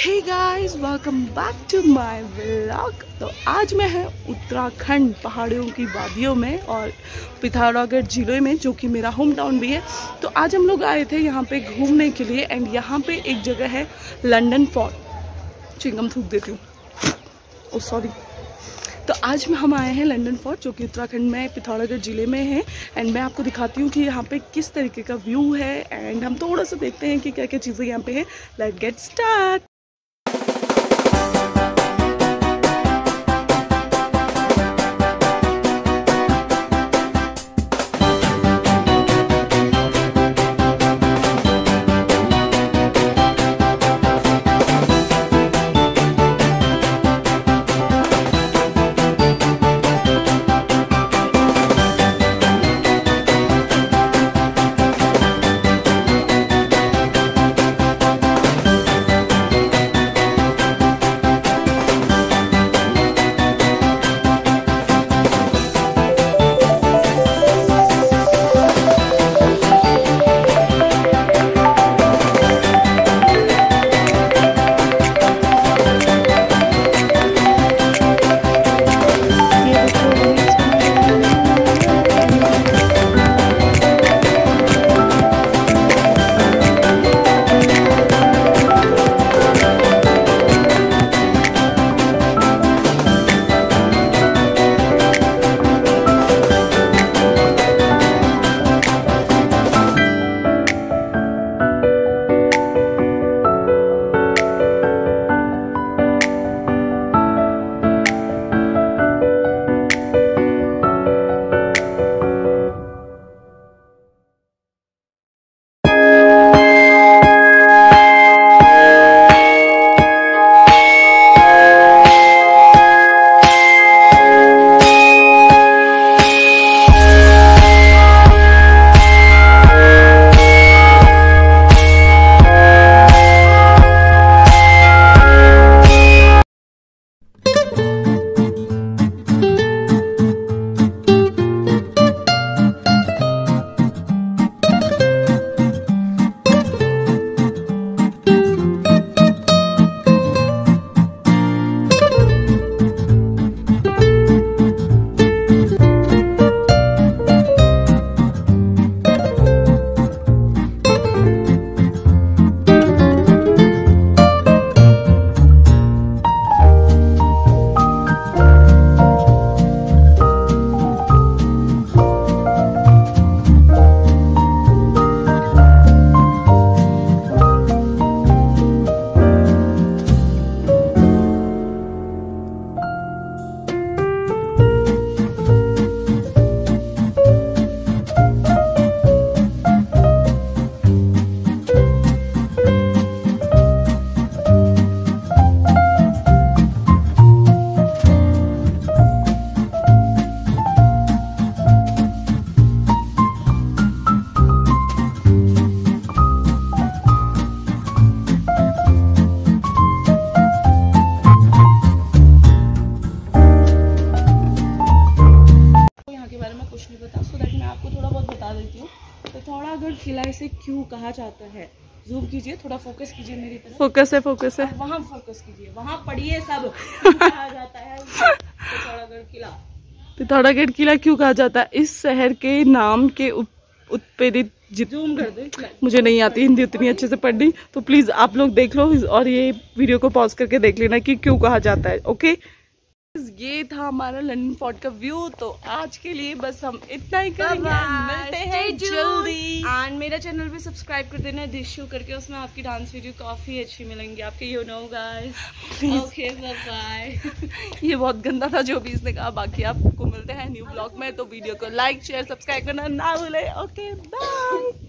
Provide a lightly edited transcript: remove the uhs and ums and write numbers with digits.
Hey guys, welcome back to my vlog. तो आज मैं है उत्तराखंड पहाड़ियों की वादियों में और पिथौरागढ़ जिले में, जो कि मेरा होम टाउन भी है। तो आज हम लोग आए थे यहाँ पे घूमने के लिए एंड यहाँ पे एक जगह है लंदन फोर्ट। चिंगम थूक देती हूँ, ओ सॉरी। तो आज हम आए हैं लंदन फोर्ट, जो कि उत्तराखंड में पिथौरागढ़ ज़िले में है। एंड मैं आपको दिखाती हूँ कि यहाँ पे किस तरीके का व्यू है एंड हम थोड़ा सा देखते हैं कि क्या क्या चीज़ें यहाँ पे है। Let's get start. पिथौरागढ़ किला इसे क्यों कहा जाता है? जूम कीजिए, थोड़ा फोकस कीजिए मेरी तरफ। फोकस है। वहाँ फोकस कीजिए, वहाँ पढ़िए सब। कहा जाता है पिथौरागढ़ किला। पिथौरागढ़ किला क्यों कहा जाता है? इस शहर के नाम के उत्प्रेरित। जूम कर दे, मुझे नहीं आती हिंदी उतनी अच्छे से पढ़नी, तो प्लीज आप लोग देख लो और ये वीडियो को पॉज करके देख लेना कि क्यों कहा जाता है। ओके, ये था हमारा लंदन फोर्ट का व्यू। तो आज के लिए बस हम इतना ही करेंगे, मिलते हैं जल्दी। एंड मेरा चैनल भी सब्सक्राइब कर देना, डिशू करके, उसमें आपकी डांस वीडियो काफी अच्छी मिलेंगी आपके, you know guys. Okay, bye bye. ये बहुत गंदा था जो भी इसने कहा। बाकी आपको मिलते हैं न्यू ब्लॉग में, तो वीडियो को लाइक शेयर सब्सक्राइब करना ना भूले। Okay, bye.